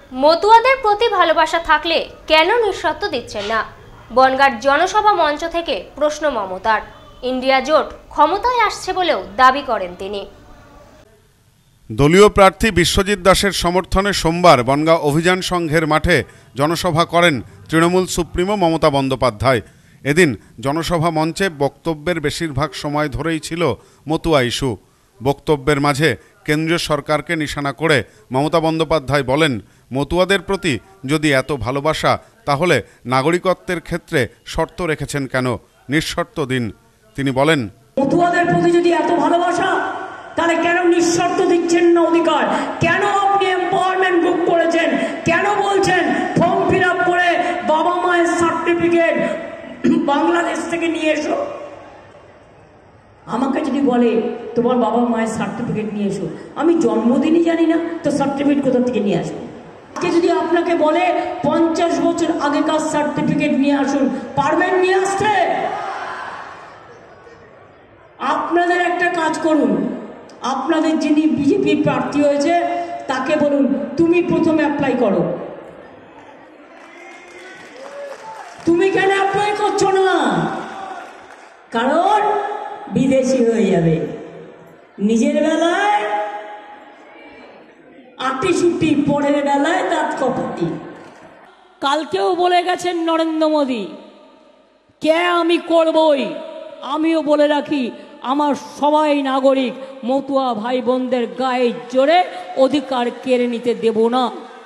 মতুয়াদের প্রতি ভালোবাসা থাকলে কেন নিঃশর্ত দিচ্ছেন না? বনগাঁর জনসভা মঞ্চ থেকে প্রশ্ন মমতার। ইন্ডিয়া জোট ক্ষমতায় আসছে বলেও দাবি করেন তিনি। দলীয় প্রার্থী বিশ্বজিৎ দাসের সমর্থনে সোমবার বনগাঁ অভিযান সংঘের মাঠে জনসভা করেন তৃণমূল সুপ্রিমো মমতা বন্দ্যোপাধ্যায়। এদিন জনসভা মঞ্চে বক্তব্যের বেশিরভাগ সময় ধরেই ছিল মতুয়া ইস্যু। বক্তব্যের মাঝে কেন্দ্রীয় সরকারকে নিশানা করে মমতা বন্দ্যোপাধ্যায় বলেন, মতুয়াদের প্রতি যদি এত ভালোবাসা তাহলে নাগরিকত্বের ক্ষেত্রে শর্ত রেখেছেন কেন? নিঃশর্ত দিন। তিনি বলেন, মতুয়াদের প্রতি যদি এত ভালোবাসা তাহলে কেন নিঃশর্ত দিচ্ছেন না অধিকার? কেন আপনি এম্পাওয়ারমেন্ট গ্রুপ করেছেন? কেন বলছেন ফর্ম ফিল আপ করে বাবা মায়ের সার্টিফিকেট বাংলাদেশ থেকে নিয়ে এসো? আমাকে যদি বলে তোমার বাবা মায়ের সার্টিফিকেট নিয়ে এসো, আমি জন্মদিনই জানি না তো সার্টিফিকেট কোথা থেকে নিয়ে আসবো? আজকে যদি আপনাকে বলে 50 বছর আগেকার সার্টিফিকেট নিয়ে আসুন, পারবেন নিয়ে আসতে? আপনাদের একটা কাজ করুন, আপনাদের যিনি বিজেপি প্রার্থী হয়েছে তাকে বলুন তুমি প্রথমে অ্যাপ্লাই করো। তুমি কেন অ্যাপ্লাই করছো না? কারণ বিদেশি হয়ে যাবে। নিজের বেলায় আটিসুটি, পরের বেলায় দাঁত কপাটি। কালকেও বলে গেছেন নরেন্দ্র মোদী, কে আমি করবই। আমিও বলে রাখি, আমার সবাই নাগরিক, মতুয়া ভাই বোনদের গায়ে জোরে অধিকার কেড়ে নিতে দেব না।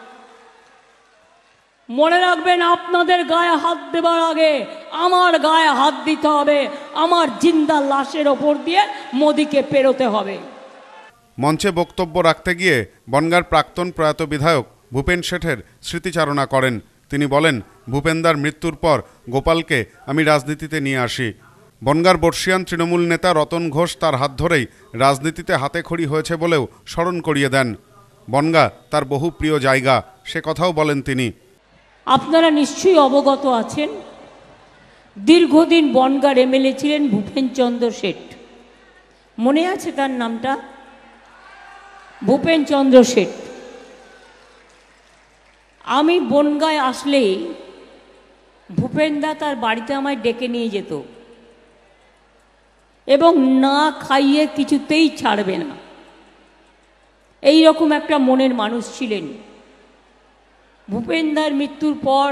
মনে রাখবেন, আপনাদের গায়ে হাত দেবার আগে আমার গায়ে হাত দিতে হবে। আমার জিন্দা লাশের ওপর দিয়ে মোদীকে পেরোতে হবে। মঞ্চে বক্তব্য রাখতে গিয়ে বনগাঁর প্রাক্তন প্রয়াত বিধায়ক ভূপেন শেঠের স্মৃতিচারণা করেন। তিনি বলেন, ভূপেনদার মৃত্যুর পর গোপালকে আমি রাজনীতিতে নিয়ে আসি। বনগাঁর বর্ষিয়ান তৃণমূল নেতা রতন ঘোষ তার হাত ধরেই রাজনীতিতে হাতেখড়ি হয়েছে বলেও স্মরণ করিয়ে দেন। বনগাঁ তার বহু প্রিয় জায়গা, সে কথাও বলেন তিনি। আপনারা নিশ্চয়ই অবগত আছেন, দীর্ঘদিন বনগাঁর এমএলএ ছিলেন ভূপেন চন্দ্র শেঠ। মনে আছে তার নামটা? ভূপেন চন্দ্র শেঠ। আমি বনগাঁয় আসলেই ভূপেনদা তার বাড়িতে আমায় ডেকে নিয়ে যেত এবং না খাইয়ে কিছুতেই ছাড়বে না, এই রকম একটা মনের মানুষ ছিলেন। ভূপেনদার মৃত্যুর পর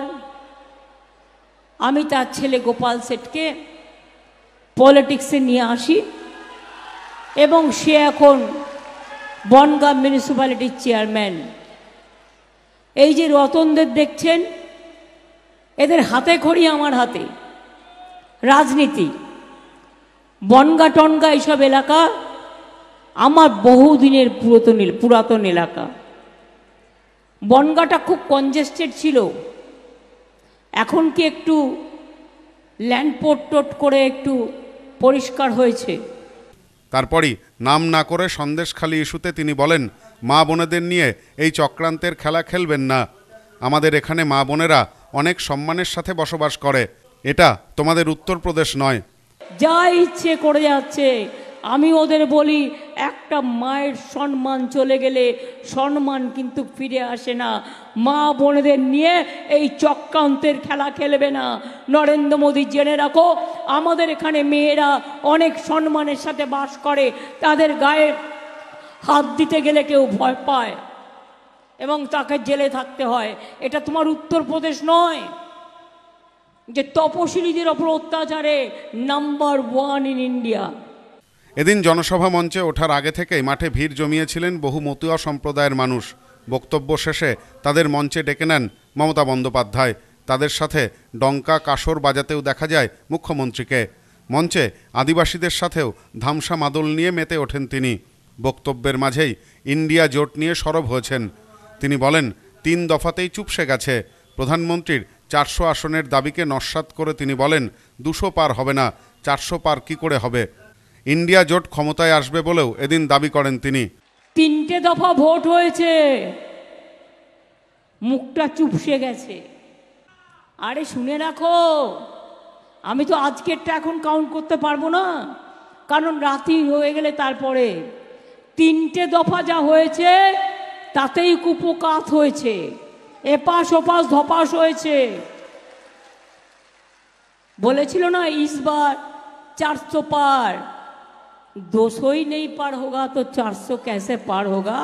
আমি তার ছেলে গোপাল শেঠকে পলিটিক্সে নিয়ে আসি এবং সে এখন বনগাঁ মিউনিসিপ্যালিটির চেয়ারম্যান। এই যে রতনদের দেখছেন, এদের হাতে খড়ি আমার হাতে। রাজনীতি, বনগাঁ টনগা এইসব এলাকা আমার বহুদিনের পুরাতন এলাকা। বনগাঁটা খুব কনজেস্টেড ছিল, এখন কি একটু ল্যান্ডপোর্ট টোট করে একটু পরিষ্কার হয়েছে। তারপরই নাম না করে সন্দেশখালী ইস্যুতে তিনি বলেন, মা বোনেদের নিয়ে এই চক্রান্তের খেলা খেলবেন না। আমাদের এখানে মা বোনেরা অনেক সম্মানের সাথে বসবাস করে, এটা তোমাদের উত্তরপ্রদেশ নয়। যা ইচ্ছে করে যাচ্ছে। আমি ওদের বলি, একটা মায়ের সম্মান চলে গেলে সম্মান কিন্তু ফিরে আসে না। মা বোনেদের নিয়ে এই চক্রান্তের খেলা খেলবে না। নরেন্দ্র মোদী, জেনে রাখো, আমাদের এখানে মেয়েরা অনেক সম্মানের সাথে বাস করে, তাদের গায়ে হাত দিতে গেলে কেউ ভয় পায় এবং তাকে জেলে থাকতে হয়। এটা তোমার উত্তরপ্রদেশ নয় যে তপশিলীদের ওপর অত্যাচারে নাম্বার 1 ইন ইন্ডিয়া। এদিন জনসভা মঞ্চে ওঠার আগে থেকেই মাঠে ভিড় জমিয়েছিলেন বহু মতুয়া সম্প্রদায়ের মানুষ। বক্তব্য শেষে তাদের মঞ্চে ডেকে নেন মমতা বন্দ্যোপাধ্যায়। তাদের সাথে ডঙ্কা কাসর বাজাতেও দেখা যায় মুখ্যমন্ত্রীকে। মঞ্চে আদিবাসীদের সাথেও ধামসা মাদল নিয়ে মেতে ওঠেন তিনি। বক্তব্যের মাঝেই ইন্ডিয়া জোট নিয়ে সরব হয়েছেন। তিনি বলেন, 3 দফাতেই চুপসে গেছে। প্রধানমন্ত্রীর 400 আসনের দাবিকে নস্যাৎ করে তিনি বলেন, 200 পার হবে না, 400 পার কি করে হবে? ইন্ডিয়া জোট ক্ষমতায় আসবে বলেও এদিন দাবি করেন তিনি। 3টে দফা ভোট হয়েছে, মুখটা চুপসে গেছে। আরে শুনে রাখো, আমি তো আজকেরটা এখন কাউন্ট করতে পারবো না, কারণ রাতি হয়ে গেলে তারপরে। 3টে দফা যা হয়েছে তাতেই কুপকাত হয়েছে। এপাশ ওপাশ ধপাস হয়েছে। বলেছিল না इस बार 400 पार, 200 ही नहीं पार होगा तो 400 कैसे पार होगा।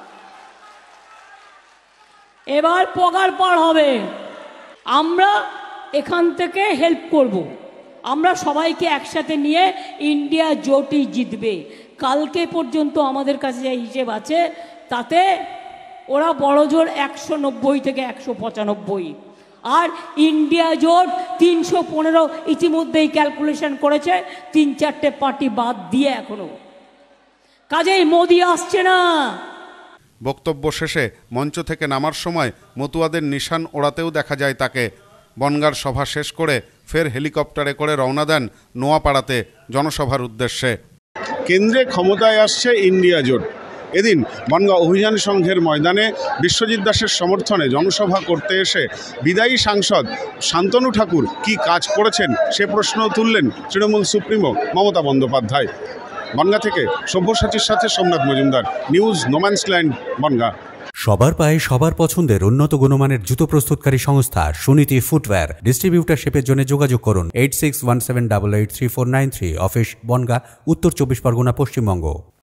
এবার পগার পার হবে। আমরা এখান থেকে হেল্প করব, আমরা সবাইকে একসাথে নিয়ে ইন্ডিয়া জোটই জিতবে। কালকে পর্যন্ত আমাদের কাছে যে হিসেব আছে তাতে ওরা বড় জোর 190 থেকে 195, আর ইন্ডিয়া জোট 315 ইতিমধ্যেই ক্যালকুলেশন করেছে, 3-4টে পার্টি বাদ দিয়ে এখনো। কাজেই মোদি আসছে না। বক্তব্য শেষে মঞ্চ থেকে নামার সময় মতুয়াদের নিশান ওড়াতেও দেখা যায় তাকে। বনগাঁর সভা শেষ করে ফের হেলিকপ্টারে করে রওনা দেন নোয়াপাড়াতে জনসভার উদ্দেশ্যে। কেন্দ্রে ক্ষমতায় আসছে ইন্ডিয়া জোট। এদিন বনগাঁ অভিযান সংঘের ময়দানে বিশ্বজিৎ দাসের সমর্থনে জনসভা করতে এসে বিদায়ী সাংসদ শান্তনু ঠাকুর কি কাজ করেছেন সে প্রশ্ন তুললেন তৃণমূল সুপ্রিমো মমতা বন্দ্যোপাধ্যায়। বনগাঁ থেকে সব্যসাচীর সাথে সোমনাথ মজুমদার, নিউজ নোম্যান্সল্যান্ড, বনগাঁ। সবার পায়ে সবার পছন্দের উন্নত গুণমানের জুতো প্রস্তুতকারী সংস্থা সুনীতি ফুটওয়্যার। ডিস্ট্রিবিউটারশিপের জন্য যোগাযোগ করুন 8617883493। অফিস বনগাঁ, উত্তর 24 পরগনা, পশ্চিমবঙ্গ।